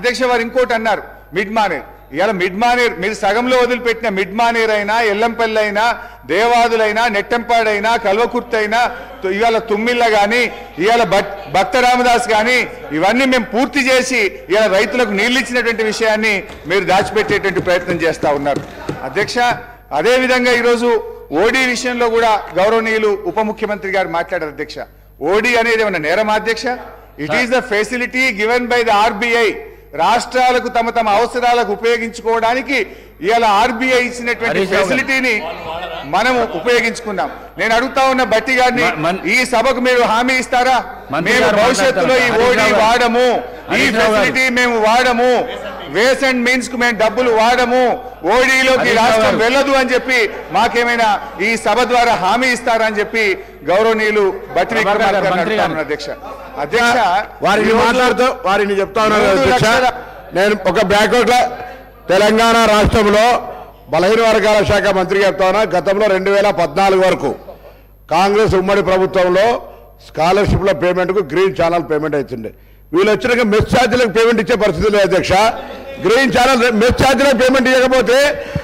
అధ్యక్ష వారు ఇంకోటి అన్నారు మిడ్ మానేర్. ఇవాళ మిడ్ మానేర్ మీరు సగంలో వదిలిపెట్టిన మిడ్ మానేర్ అయినా, ఎల్లంపల్లి అయినా, దేవాదులైనా, నెట్టంపాడైనా, కల్వకుర్తి అయినా, ఇవాళ తుమ్మిళ్ళ కానీ, ఇవాళ భక్త రామదాస్ కానీ ఇవన్నీ మేము పూర్తి చేసి ఇవాళ రైతులకు నీళ్ళు ఇచ్చినటువంటి విషయాన్ని మీరు దాచిపెట్టేటువంటి ప్రయత్నం చేస్తూ ఉన్నారు అధ్యక్ష. అదేవిధంగా ఈరోజు ఓడీ విషయంలో కూడా గౌరవనీయులు ఉప ముఖ్యమంత్రి గారు మాట్లాడారు అధ్యక్ష. ఓడీ అనేది ఏమన్నా నేరమా అధ్యక్ష? It is the facility given by the RBI. రాష్ట్రాలకు తమ తమ అవసరాలకు ఉపయోగించుకోవడానికి ఇవాళ ఆర్బీఐ ఇచ్చినటువంటి ఫెసిలిటీని మనం ఉపయోగించుకున్నాం. నేను అడుగుతా ఉన్న బట్టి గారిని, ఈ సభకు మీరు హామీ ఇస్తారా? మేము భవిష్యత్తులో ఈ ఓడీ వాడము, ఈ ఫెసిలిటీ మేము వాడము, వేస్ అండ్ మీన్స్ కు మేము డబ్బులు వాడము, ఓడీలోకి రాష్ట్రం వెళ్ళదు అని చెప్పి మాకేమైనా ఈ సభ ద్వారా హామీ ఇస్తారా అని చెప్పి గౌరవనీయులు బట్టి విక్రమార్క అధ్యక్ష. అధ్యక్ష వారిని మాట్లాడుతూ వారిని చెప్తా ఉన్నాను అధ్యక్ష. నేను ఒక బ్యాక్వర్డ్ తెలంగాణ రాష్ట్రంలో బలహీన వర్గాల శాఖ మంత్రిగా చెప్తా ఉన్నా. గతంలో 2014 వరకు కాంగ్రెస్ ఉమ్మడి ప్రభుత్వంలో స్కాలర్షిప్ల పేమెంట్కు గ్రీన్ ఛానల్ పేమెంట్ అవుతుండే. వీళ్ళు వచ్చినాక మెస్ ఛార్జీలకు పేమెంట్ ఇచ్చే పరిస్థితి లేదు అధ్యక్ష. గ్రీన్ ఛానల్ మెస్ ఛార్జీలకు పేమెంట్ ఇవ్వకపోతే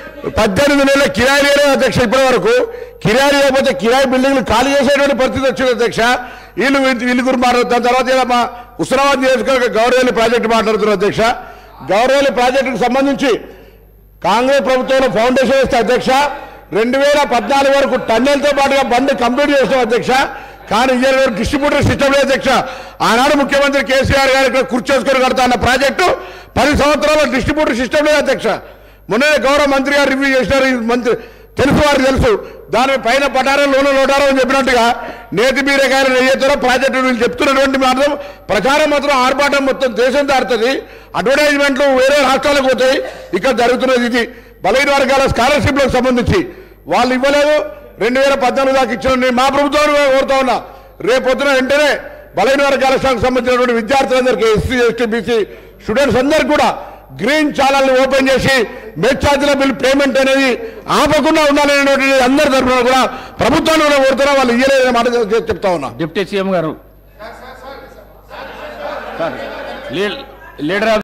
18 నెలల కిరాయి లేదు అధ్యక్ష. ఇప్పటి వరకు కిరాయి లేకపోతే కిరాయి బిల్డింగ్లు ఖాళీ చేసేటువంటి పరిస్థితి వచ్చింది అధ్యక్ష. వీళ్ళు గురించి మాట్లాడుతారు. తర్వాత మా హుస్నాబాద్ నియోజకవర్గ గౌరవల్లి ప్రాజెక్టు మాట్లాడుతున్నారు అధ్యక్ష. గౌరవల్లి ప్రాజెక్టుకు సంబంధించి కాంగ్రెస్ ప్రభుత్వంలో ఫౌండేషన్ వేస్తే అధ్యక్ష 2014 వరకు టన్నెల్తో పాటుగా బండి కంప్లీట్ చేస్తాం అధ్యక్ష. కానీ ఇయర్ డిస్ట్రిబ్యూటర్ సిస్టమ్ లేదు అధ్యక్ష. ఆనాడు ముఖ్యమంత్రి కేసీఆర్ గారు ఇక్కడ కూర్చోసుకొని కడతా అన్న ప్రాజెక్టు 10 సంవత్సరాల డిస్ట్రిబ్యూటర్ సిస్టమ్ లేదు అధ్యక్ష. మొన్న గౌరవ మంత్రి గారు రివ్యూ చేసినారు. మంత్రి తెలుసు, వారికి తెలుసు. దాని పైన పటారం లోటారో అని చెప్పినట్టుగా నేతి బీరకాయలు నెయ్యేతారో ప్రాజెక్టు వీళ్ళు చెప్తున్నటువంటి మాత్రం ప్రచారం మాత్రం ఆర్భాటం మొత్తం దేశం దాడుతుంది. అడ్వర్టైజ్మెంట్లు వేరే రాష్ట్రాలకు పోతాయి. ఇక్కడ జరుగుతున్నది ఇది. బలహీన వర్గాల స్కాలర్షిప్లకు సంబంధించి వాళ్ళు ఇవ్వలేదు. 2014 దాకా ఇచ్చిన మా ప్రభుత్వాన్ని కోరుతా ఉన్నా, రేపొద్దున వెంటనే బలహీన వర్గాల శాఖకు సంబంధించినటువంటి విద్యార్థులందరికీ, ఎస్సీ ఎస్టీ బీసీ స్టూడెంట్స్ అందరికీ కూడా గ్రీన్ ఛానల్ ఓపెన్ చేసి మెస్ ఛార్జీల బిల్ పేమెంట్ అనేది ఆపకుండా ఉండాలనేటువంటి అందరి తరఫున కూడా ప్రభుత్వాన్ని కూడా కోరుతున్నా. వాళ్ళు ఇయ్యలేదనే మాట చెప్తా ఉన్నా. డిప్యూటీ సీఎం గారు లీడర్